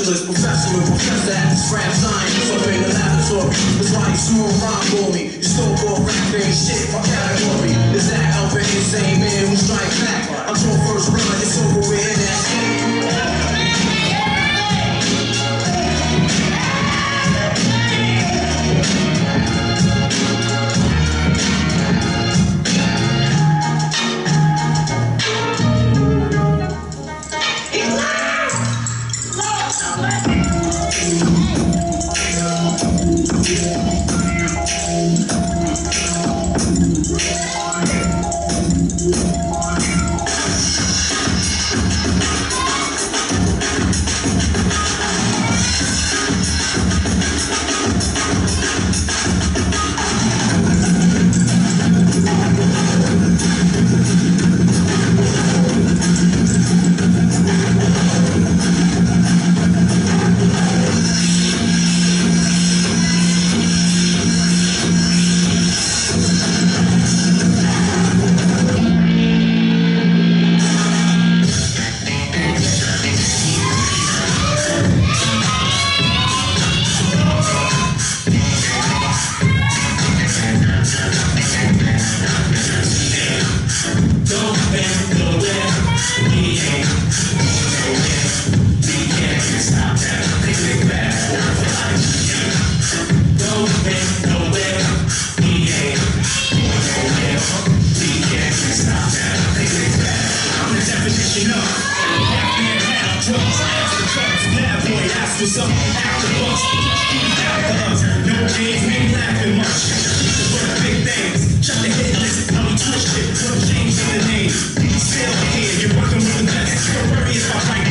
specialist, professor, and professor at this rap science up in the laboratory. That's why you smooth rhyme for me. You still for rap ain't shit, my category. Is that helping insane man who strike back? I draw first blood, it's over with in that shit. Some after bus, after us, no games, ain't laughing much. For the big things, shut the hit list, how we twist it, put a change in the name. Still here, you're working with the best. Your worry is my right.